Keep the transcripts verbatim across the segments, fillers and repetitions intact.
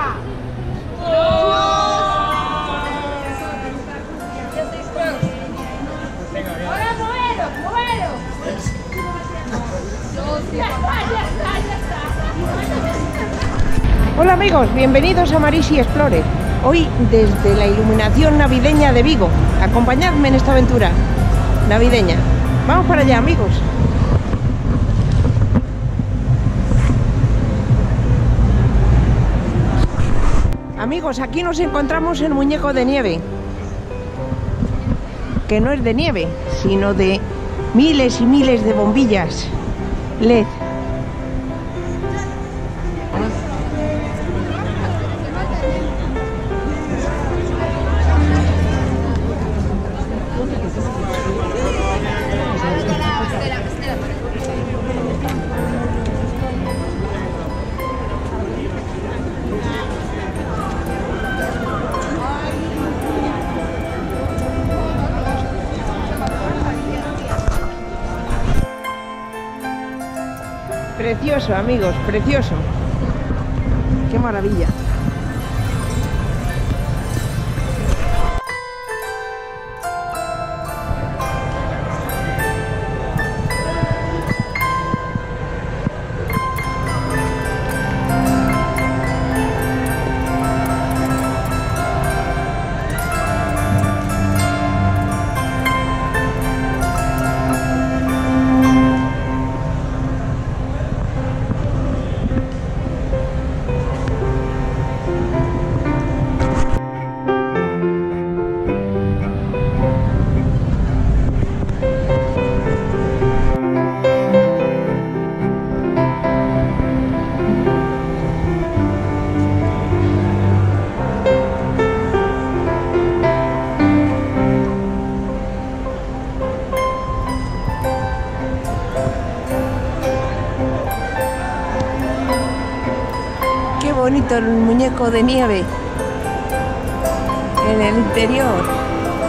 Ahora muero, muero. Ya está, ya está, ya está. Hola amigos, bienvenidos a Marisi Explore. Hoy desde la iluminación navideña de Vigo. Acompañadme en esta aventura navideña. Vamos para allá, amigos. Amigos, aquí nos encontramos el muñeco de nieve, que no es de nieve, sino de miles y miles de bombillas L E D. Precioso, amigos, precioso. Qué maravilla. Bonito el muñeco de nieve en el interior.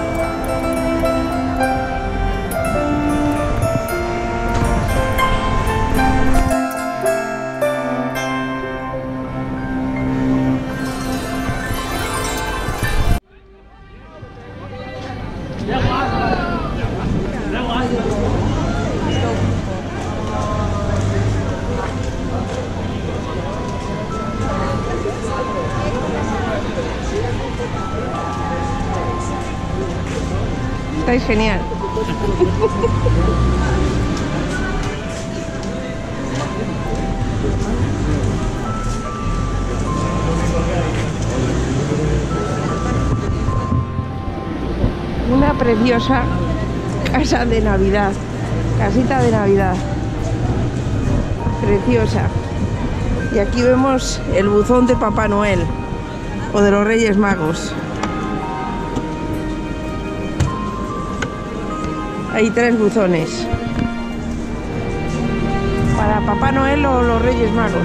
Estáis genial. Una preciosa casa de Navidad, casita de Navidad, preciosa. Y aquí vemos el buzón de Papá Noel o de los Reyes Magos. Hay tres buzones para Papá Noel o los Reyes Magos.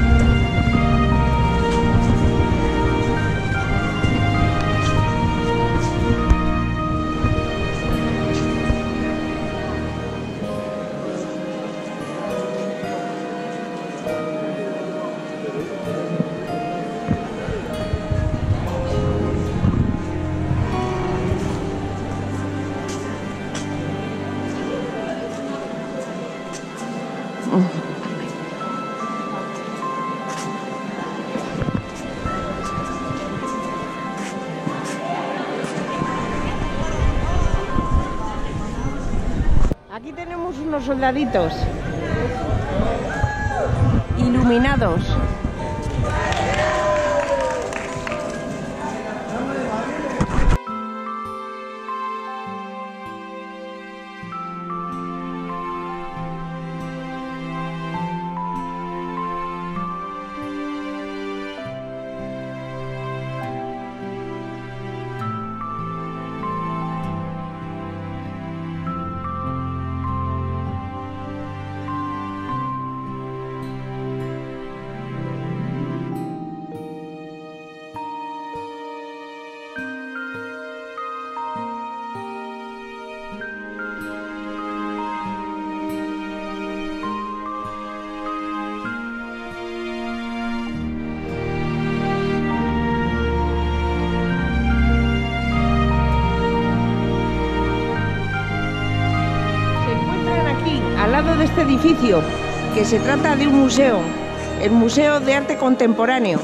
Aquí tenemos unos soldaditos iluminados. de este edificio, que se trata de un museo, el Museo de Arte Contemporáneo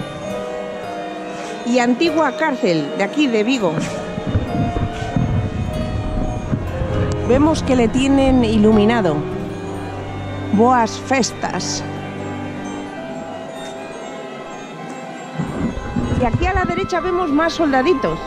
y antigua cárcel de aquí, de Vigo. Vemos que le tienen iluminado. Boas festas. Y aquí a la derecha vemos más soldaditos.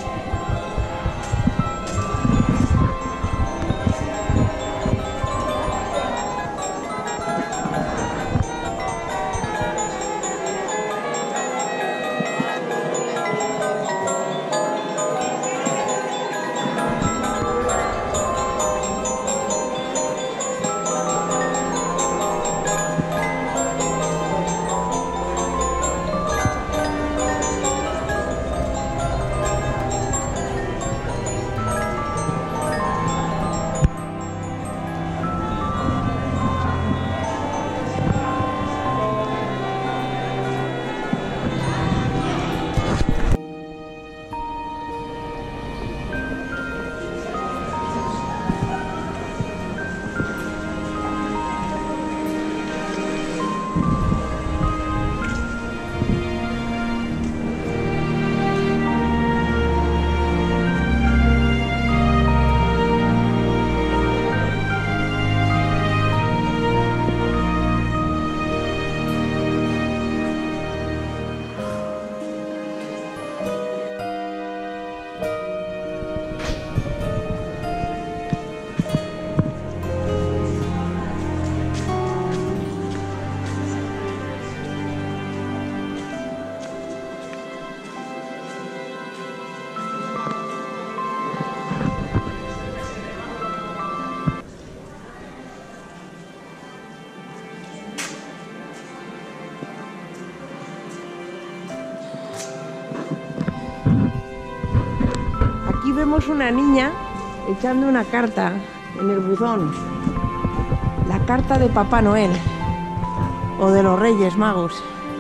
Aquí vemos una niña echando una carta en el buzón. La carta de Papá Noel o de los Reyes Magos.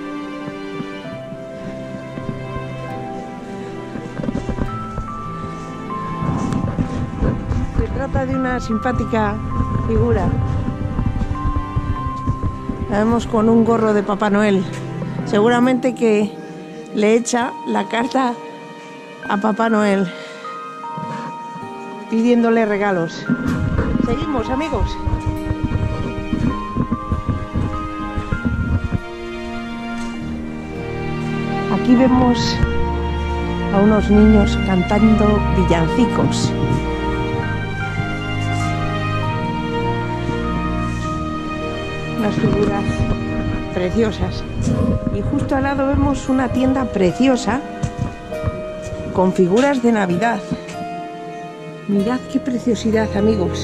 Se trata de una simpática figura. La vemos con un gorro de Papá Noel. Seguramente que le echa la carta a Papá Noel, pidiéndole regalos. Seguimos, amigos. Aquí vemos a unos niños cantando villancicos. Unas figuras preciosas. Y justo al lado vemos una tienda preciosa con figuras de Navidad. Mirad qué preciosidad, amigos.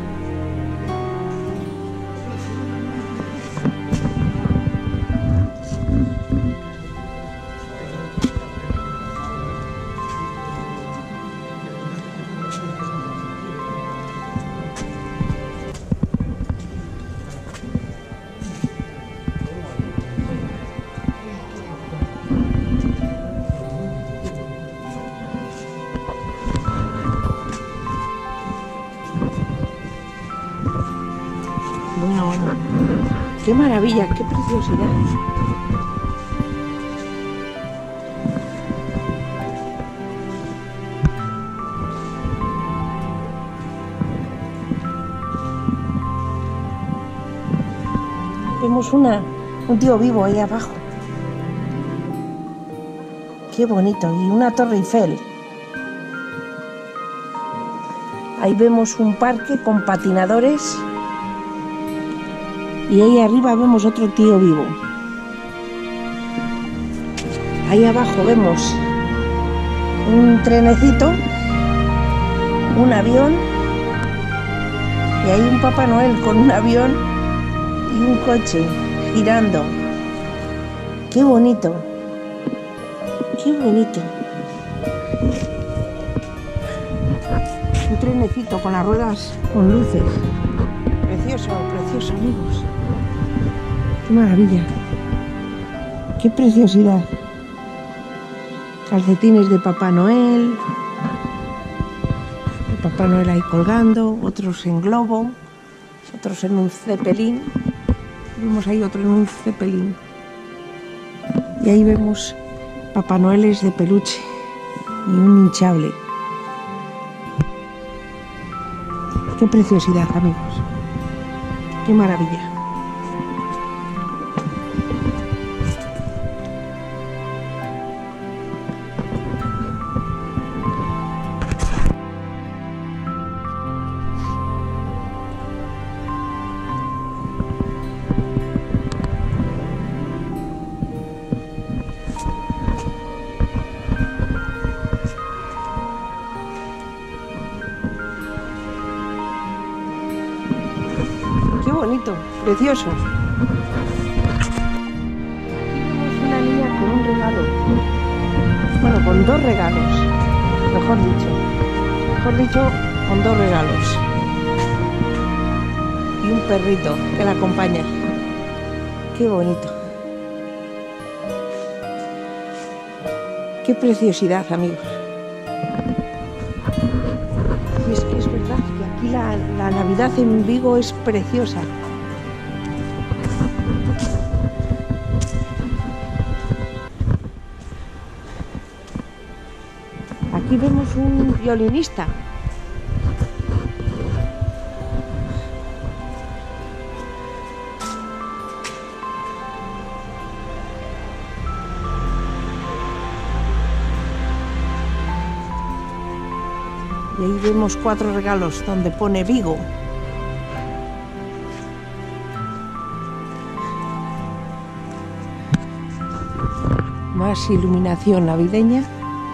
Bueno, bueno. Qué maravilla, qué preciosidad. Vemos una, un tío vivo ahí abajo. Qué bonito. Y una Torre Eiffel. Ahí vemos un parque con patinadores. Y ahí arriba vemos otro tío vivo. Ahí abajo vemos un trenecito, un avión, y hay un Papá Noel con un avión y un coche girando. ¡Qué bonito! ¡Qué bonito! Un trenecito con las ruedas con luces. Precioso, precioso, amigos. ¡Qué maravilla! ¡Qué preciosidad! Calcetines de Papá Noel. El Papá Noel ahí colgando, otros en globo. otros en un cepelín. Vemos ahí otro en un cepelín. Y ahí vemos Papá Noeles de peluche y un hinchable. Qué preciosidad, amigos. Qué maravilla. Qué bonito, precioso. Aquí vemos una niña con un regalo. Bueno, con dos regalos. Mejor dicho. Mejor dicho, con dos regalos. Y un perrito que la acompaña. Qué bonito. Qué preciosidad, amigos. Y es que es verdad que aquí la, la Navidad en Vigo es preciosa. Aquí vemos un violinista. Y ahí vemos cuatro regalos donde pone Vigo. Más iluminación navideña.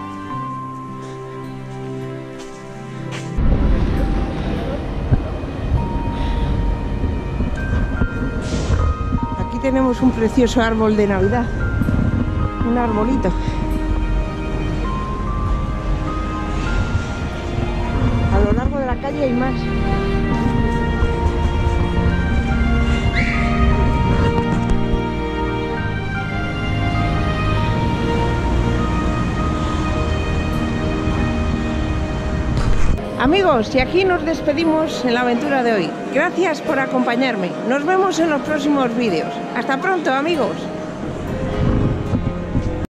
Aquí tenemos un precioso árbol de Navidad. Un arbolito. A lo largo de la calle hay más. Amigos, y aquí nos despedimos en la aventura de hoy. Gracias por acompañarme. Nos vemos en los próximos vídeos. Hasta pronto, amigos.